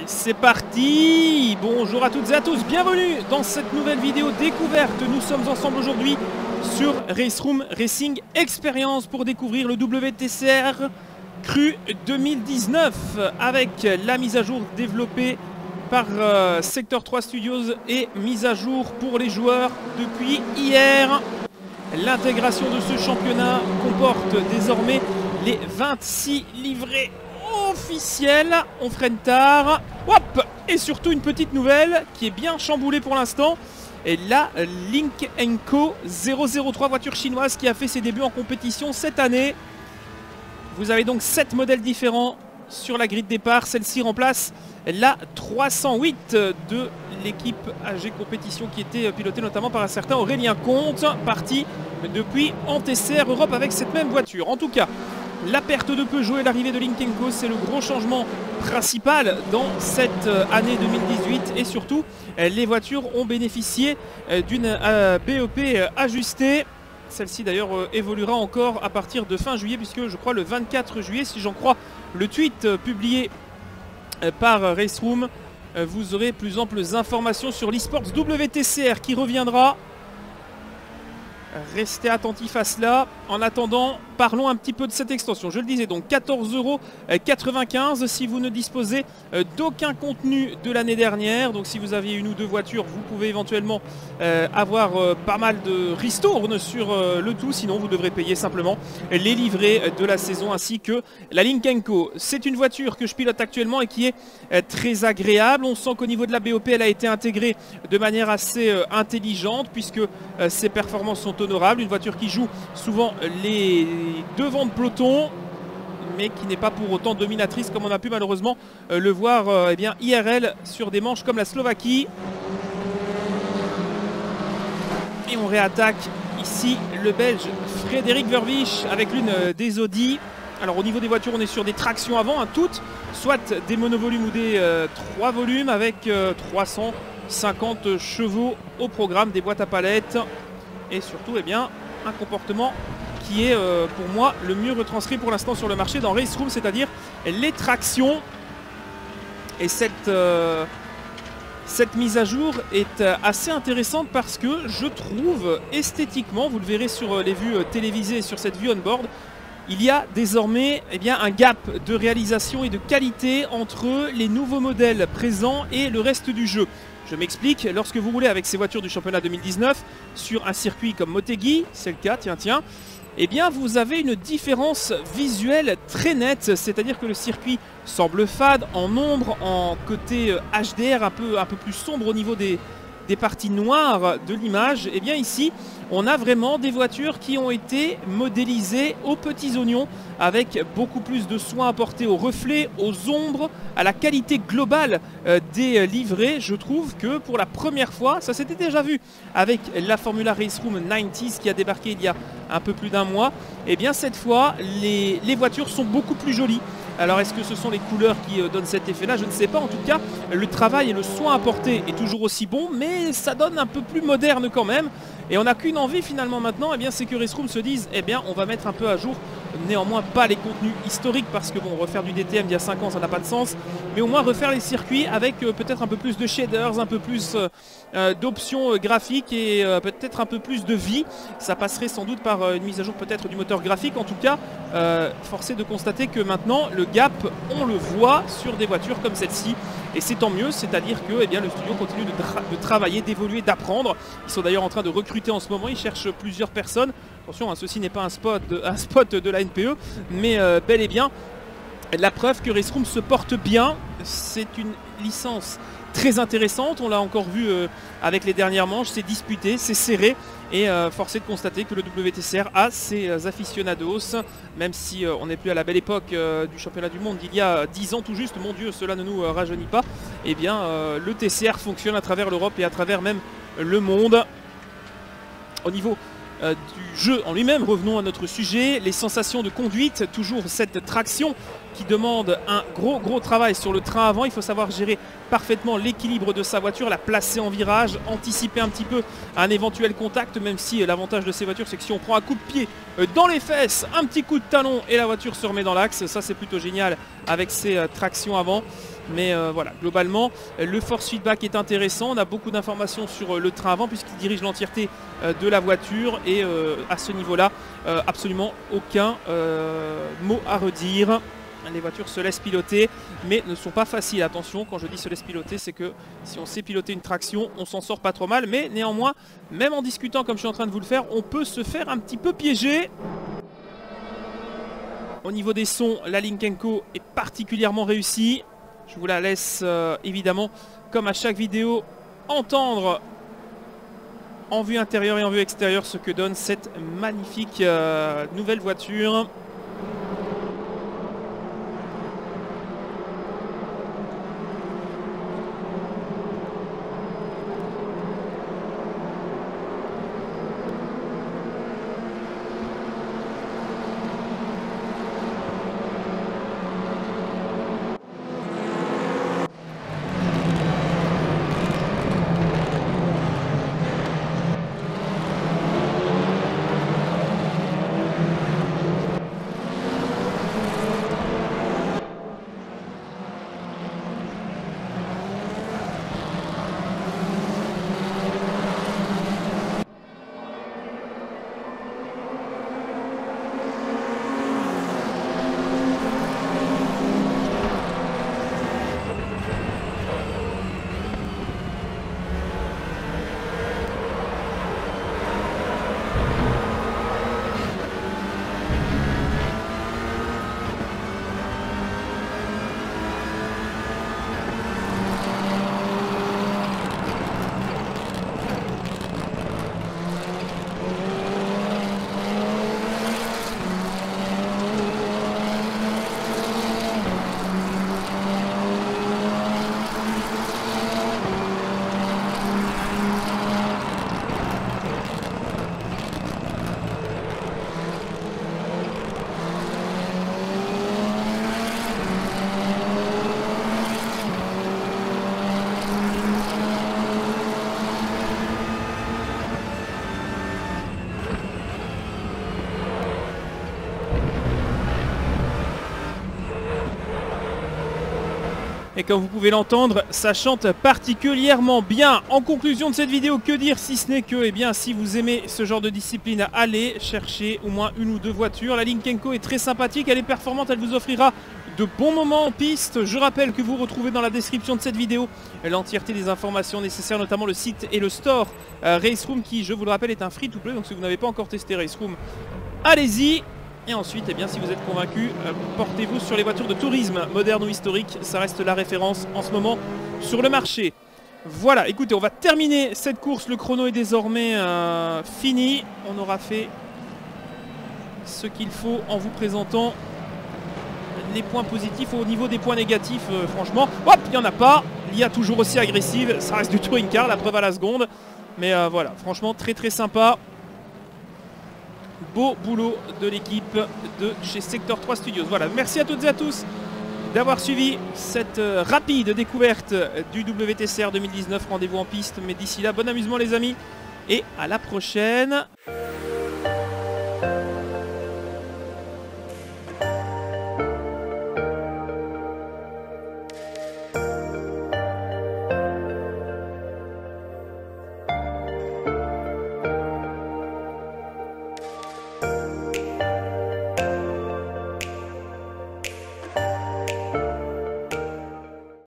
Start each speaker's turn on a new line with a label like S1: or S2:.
S1: C'est parti. Bonjour à toutes et à tous, bienvenue dans cette nouvelle vidéo découverte. Nous sommes ensemble aujourd'hui sur Race Room Racing Experience pour découvrir le WTCR Cru 2019 avec la mise à jour développée par Sector 3 Studios et mise à jour pour les joueurs depuis hier. L'intégration de ce championnat comporte désormais les 26 livrets officiels. On freine tard. Hop, et surtout une petite nouvelle qui est bien chamboulée pour l'instant. Et la Link & Co 003 voiture chinoise qui a fait ses débuts en compétition cette année. Vous avez donc 7 modèles différents sur la grille de départ. Celle-ci remplace la 308 de l'équipe AG Compétition qui était pilotée notamment par un certain Aurélien Comte, parti depuis en TCR Europe avec cette même voiture. En tout cas, la perte de Peugeot et l'arrivée de Link & Co, c'est le gros changement principal dans cette année 2018. Et surtout, les voitures ont bénéficié d'une BEP ajustée. Celle-ci d'ailleurs évoluera encore à partir de fin juillet, puisque je crois le 24 juillet, si j'en crois le tweet publié par Race Room, vous aurez plus amples informations sur l'eSports WTCR qui reviendra. Restez attentifs à cela. En attendant, parlons un petit peu de cette extension. Je le disais donc, 14,95 € si vous ne disposez d'aucun contenu de l'année dernière. Donc si vous aviez une ou deux voitures, vous pouvez éventuellement avoir pas mal de ristournes sur le tout. Sinon, vous devrez payer simplement les livrets de la saison ainsi que la Link & Co. C'est une voiture que je pilote actuellement et qui est très agréable. On sent qu'au niveau de la BOP, elle a été intégrée de manière assez intelligente puisque ses performances sont honorables. Une voiture qui joue souvent les devants de peloton, mais qui n'est pas pour autant dominatrice comme on a pu malheureusement le voir eh bien, IRL sur des manches comme la Slovaquie. Et on réattaque ici le Belge Frédéric Vervisch avec l'une des Audi. Alors au niveau des voitures, on est sur des tractions avant, hein, toutes, soit des monovolumes ou des 3 volumes avec 350 chevaux au programme, des boîtes à palettes et surtout eh bien, un comportement qui est pour moi le mieux retranscrit pour l'instant sur le marché dans Race Room, c'est-à-dire les tractions. Et cette mise à jour est assez intéressante parce que je trouve esthétiquement, vous le verrez sur les vues télévisées et sur cette vue on-board, il y a désormais eh bien, un gap de réalisation et de qualité entre les nouveaux modèles présents et le reste du jeu. Je m'explique, lorsque vous roulez avec ces voitures du championnat 2019 sur un circuit comme Motegi, c'est le cas, tiens, eh bien vous avez une différence visuelle très nette, c'est-à-dire que le circuit semble fade, en ombre, en côté HDR un peu plus sombre au niveau des parties noires de l'image. Et bien ici, on a vraiment des voitures qui ont été modélisées aux petits oignons avec beaucoup plus de soins apportés aux reflets, aux ombres, à la qualité globale des livrets. Je trouve que pour la première fois, ça s'était déjà vu avec la Formula Race Room 90s qui a débarqué il y a un peu plus d'un mois. Et bien cette fois, les voitures sont beaucoup plus jolies. Alors est-ce que ce sont les couleurs qui donnent cet effet-là? Je ne sais pas. En tout cas, le travail et le soin apporté est toujours aussi bon, mais ça donne un peu plus moderne quand même. Et on n'a qu'une envie finalement maintenant, eh bien, c'est que Race Room se dise, eh bien, on va mettre un peu à jour, néanmoins pas les contenus historiques, parce que bon, refaire du DTM il y a 5 ans, ça n'a pas de sens, mais au moins refaire les circuits avec peut-être un peu plus de shaders, un peu plus d'options graphiques et peut-être un peu plus de vie. Ça passerait sans doute par une mise à jour peut-être du moteur graphique. En tout cas, force est de constater que maintenant, le gap, on le voit sur des voitures comme celle-ci. Et c'est tant mieux, c'est-à-dire que eh bien, le studio continue de travailler, d'évoluer, d'apprendre. Ils sont d'ailleurs en train de recruter en ce moment, ils cherchent plusieurs personnes. Attention, hein, ceci n'est pas un spot de la NPE, mais bel et bien la preuve que Race Room se porte bien. C'est une licence très intéressante, on l'a encore vu avec les dernières manches, c'est disputé, c'est serré. Et force est de constater que le WTCR a ses aficionados, même si on n'est plus à la belle époque du championnat du monde d'il y a 10 ans tout juste, mon Dieu, cela ne nous rajeunit pas. Et bien le TCR fonctionne à travers l'Europe et à travers même le monde. Au niveau du jeu en lui-même, revenons à notre sujet, les sensations de conduite, toujours cette traction qui demande un gros travail sur le train avant. Il faut savoir gérer parfaitement l'équilibre de sa voiture, la placer en virage, anticiper un petit peu un éventuel contact, même si l'avantage de ces voitures c'est que si on prend un coup de pied dans les fesses, un petit coup de talon et la voiture se remet dans l'axe, ça c'est plutôt génial avec ses tractions avant. Mais voilà, globalement, le force feedback est intéressant. On a beaucoup d'informations sur le train avant puisqu'il dirige l'entièreté de la voiture. Et à ce niveau-là, absolument aucun mot à redire. Les voitures se laissent piloter, mais ne sont pas faciles. Attention, quand je dis se laisse piloter, c'est que si on sait piloter une traction, on s'en sort pas trop mal. Mais néanmoins, même en discutant comme je suis en train de vous le faire, on peut se faire un petit peu piéger. Au niveau des sons, la Lynk & Co est particulièrement réussie. Je vous la laisse évidemment, comme à chaque vidéo, entendre en vue intérieure et en vue extérieure ce que donne cette magnifique nouvelle voiture. Et comme vous pouvez l'entendre, ça chante particulièrement bien. En conclusion de cette vidéo, que dire si ce n'est que, eh bien, si vous aimez ce genre de discipline, allez chercher au moins une ou deux voitures. La Lynk & Co est très sympathique, elle est performante, elle vous offrira de bons moments en piste. Je rappelle que vous retrouvez dans la description de cette vidéo l'entièreté des informations nécessaires, notamment le site et le store Raceroom qui, je vous le rappelle, est un free-to-play. Donc si vous n'avez pas encore testé Raceroom, allez-y. Et ensuite, eh bien, si vous êtes convaincu, portez-vous sur les voitures de tourisme, moderne ou historique. Ça reste la référence en ce moment sur le marché. Voilà, écoutez, on va terminer cette course. Le chrono est désormais fini. On aura fait ce qu'il faut en vous présentant les points positifs. Au niveau des points négatifs, franchement, hop, il n'y en a pas. L'IA toujours aussi agressive. Ça reste du touring car, la preuve à la seconde. Mais voilà, franchement, très sympa. Beau boulot de l'équipe de chez Sector 3 Studios. Voilà, merci à toutes et à tous d'avoir suivi cette rapide découverte du WTCR 2019. Rendez-vous en piste, mais d'ici là, bon amusement les amis et à la prochaine.